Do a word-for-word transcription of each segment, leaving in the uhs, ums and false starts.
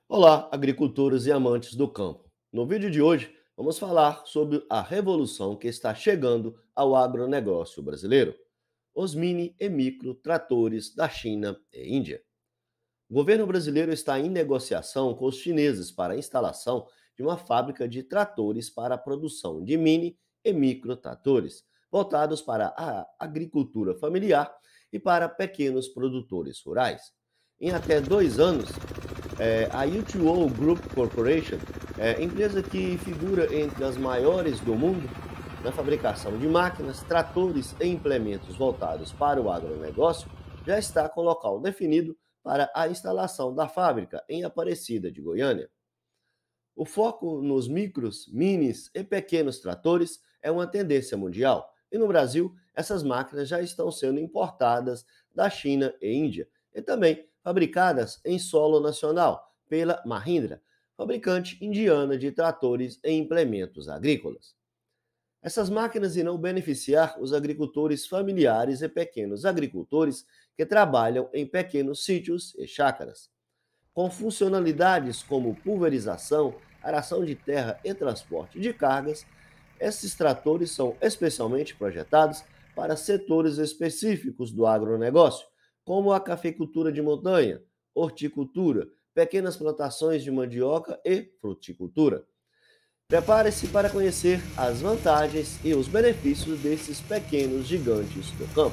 Olá, agricultores e amantes do campo. No vídeo de hoje, vamos falar sobre a revolução que está chegando ao agronegócio brasileiro, os mini e micro tratores da China e Índia. O governo brasileiro está em negociação com os chineses para a instalação de uma fábrica de tratores para a produção de mini e micro tratores, voltados para a agricultura familiar e para pequenos produtores rurais. Em até dois anos, é, a U dois O Group Corporation, é, empresa que figura entre as maiores do mundo na fabricação de máquinas, tratores e implementos voltados para o agronegócio, já está com local definido para a instalação da fábrica em Aparecida de Goiânia. O foco nos micros, minis e pequenos tratores é uma tendência mundial, e no Brasil essas máquinas já estão sendo importadas da China e Índia e também fabricadas em solo nacional pela Mahindra, fabricante indiana de tratores e implementos agrícolas. Essas máquinas irão beneficiar os agricultores familiares e pequenos agricultores que trabalham em pequenos sítios e chácaras. Com funcionalidades como pulverização, aração de terra e transporte de cargas, esses tratores são especialmente projetados para setores específicos do agronegócio, como a cafeicultura de montanha, horticultura, pequenas plantações de mandioca e fruticultura. Prepare-se para conhecer as vantagens e os benefícios desses pequenos gigantes do campo.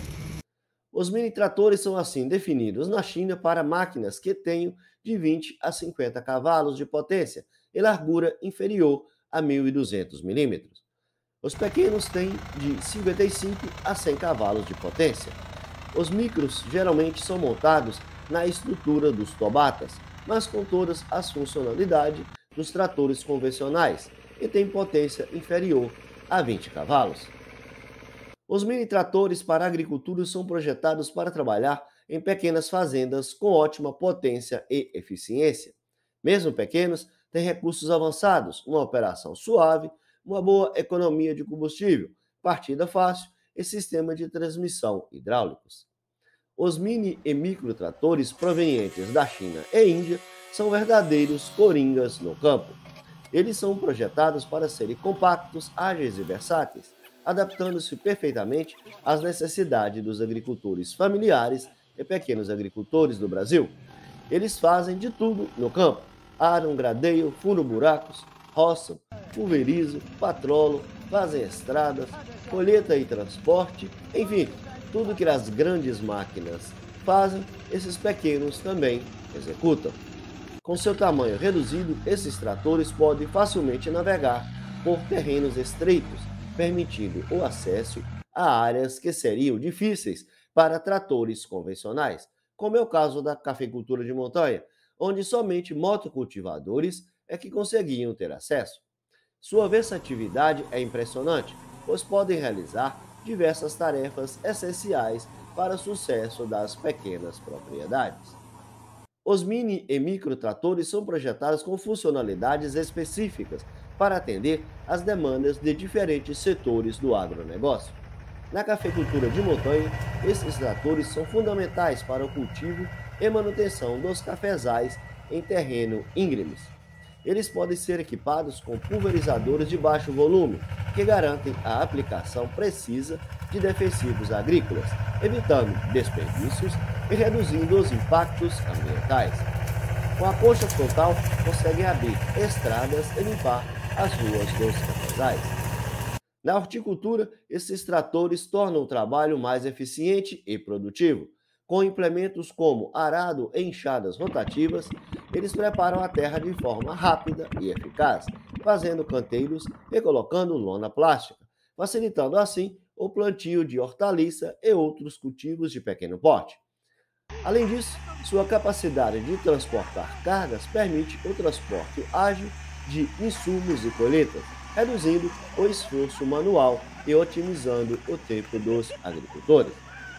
Os mini-tratores são assim definidos na China para máquinas que tenham de vinte a cinquenta cavalos de potência e largura inferior a mil e duzentos milímetros. Os pequenos têm de cinquenta e cinco a cem cavalos de potência. Os micros geralmente são montados na estrutura dos tobatas, mas com todas as funcionalidades dos tratores convencionais e têm potência inferior a vinte cavalos. Os mini-tratores para a agricultura são projetados para trabalhar em pequenas fazendas com ótima potência e eficiência. Mesmo pequenos, têm recursos avançados, uma operação suave, uma boa economia de combustível, partida fácil e sistema de transmissão hidráulicos. Os mini e micro tratores provenientes da China e Índia são verdadeiros coringas no campo. Eles são projetados para serem compactos, ágeis e versáteis, adaptando-se perfeitamente às necessidades dos agricultores familiares e pequenos agricultores do Brasil. Eles fazem de tudo no campo: aram, gradeiam, furam buracos, roçam, pulverizam, patrolam, fazem estradas, colheita e transporte, enfim, tudo que as grandes máquinas fazem, esses pequenos também executam. Com seu tamanho reduzido, esses tratores podem facilmente navegar por terrenos estreitos, permitindo o acesso a áreas que seriam difíceis para tratores convencionais, como é o caso da cafeicultura de montanha, onde somente motocultivadores é que conseguiam ter acesso. Sua versatilidade é impressionante, pois podem realizar diversas tarefas essenciais para o sucesso das pequenas propriedades. Os mini e micro tratores são projetados com funcionalidades específicas para atender às demandas de diferentes setores do agronegócio. Na cafeicultura de montanha, esses tratores são fundamentais para o cultivo e manutenção dos cafezais em terreno íngremes. Eles podem ser equipados com pulverizadores de baixo volume, que garantem a aplicação precisa de defensivos agrícolas, evitando desperdícios e reduzindo os impactos ambientais. Com a concha frontal, conseguem abrir estradas e limpar as ruas dos cafezais. Na horticultura, esses tratores tornam o trabalho mais eficiente e produtivo. Com implementos como arado e enxadas rotativas, eles preparam a terra de forma rápida e eficaz, fazendo canteiros e colocando lona plástica, facilitando assim o plantio de hortaliça e outros cultivos de pequeno porte. Além disso, sua capacidade de transportar cargas permite o transporte ágil de insumos e colheitas, reduzindo o esforço manual e otimizando o tempo dos agricultores.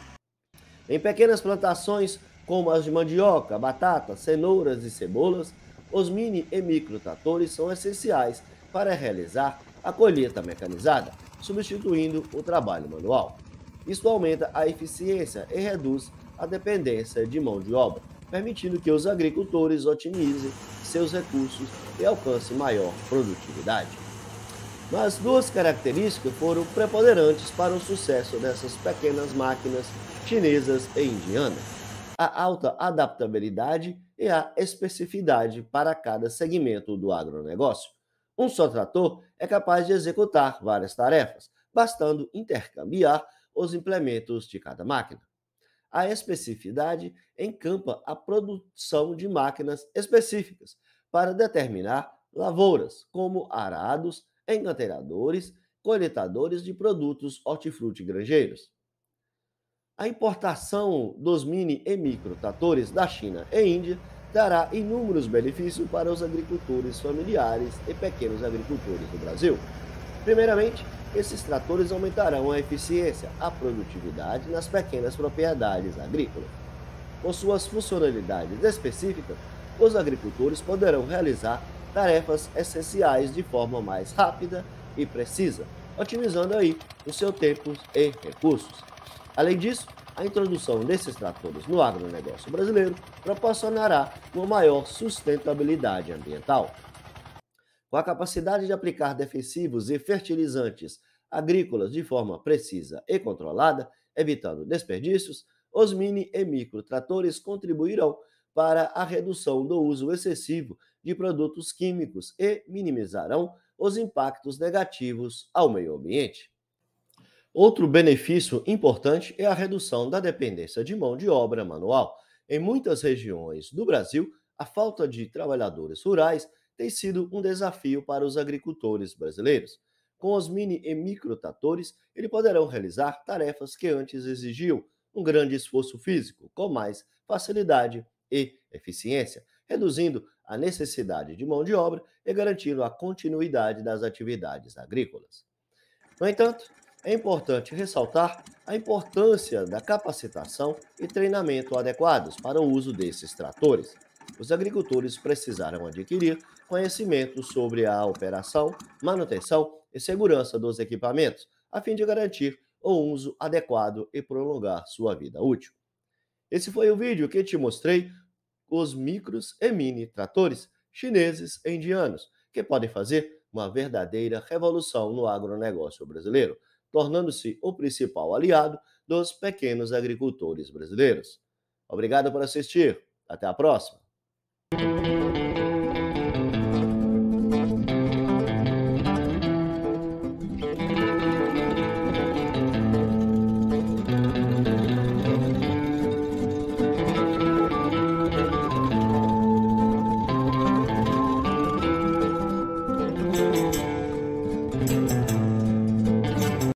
Em pequenas plantações, como as de mandioca, batata, cenouras e cebolas, os mini e micro tratores são essenciais para realizar a colheita mecanizada, substituindo o trabalho manual. Isso aumenta a eficiência e reduz a dependência de mão de obra, permitindo que os agricultores otimizem seus recursos e alcancem maior produtividade. Mas duas características foram preponderantes para o sucesso dessas pequenas máquinas chinesas e indianas: a alta adaptabilidade e a especificidade para cada segmento do agronegócio. Um só trator é capaz de executar várias tarefas, bastando intercambiar os implementos de cada máquina. A especificidade encampa a produção de máquinas específicas para determinar lavouras, como arados, encanteiradores, coletadores de produtos hortifrutigranjeiros. A importação dos mini e micro tratores da China e Índia dará inúmeros benefícios para os agricultores familiares e pequenos agricultores do Brasil. Primeiramente, esses tratores aumentarão a eficiência, a produtividade nas pequenas propriedades agrícolas. Com suas funcionalidades específicas, os agricultores poderão realizar tarefas essenciais de forma mais rápida e precisa, otimizando aí o seu tempo e recursos. Além disso, a introdução desses tratores no agronegócio brasileiro proporcionará uma maior sustentabilidade ambiental. Com a capacidade de aplicar defensivos e fertilizantes agrícolas de forma precisa e controlada, evitando desperdícios, os mini e micro tratores contribuirão para a redução do uso excessivo de produtos químicos e minimizarão os impactos negativos ao meio ambiente. Outro benefício importante é a redução da dependência de mão de obra manual. Em muitas regiões do Brasil, a falta de trabalhadores rurais tem sido um desafio para os agricultores brasileiros. Com os mini e micro tratores, eles poderão realizar tarefas que antes exigiam um grande esforço físico, com mais facilidade e eficiência, reduzindo a necessidade de mão de obra e garantindo a continuidade das atividades agrícolas. No entanto, é importante ressaltar a importância da capacitação e treinamento adequados para o uso desses tratores. Os agricultores precisarão adquirir conhecimentos sobre a operação, manutenção e segurança dos equipamentos, a fim de garantir o uso adequado e prolongar sua vida útil. Esse foi o vídeo que te mostrei os micros e mini tratores chineses e indianos, que podem fazer uma verdadeira revolução no agronegócio brasileiro, tornando-se o principal aliado dos pequenos agricultores brasileiros. Obrigado por assistir. Até a próxima. Thank you.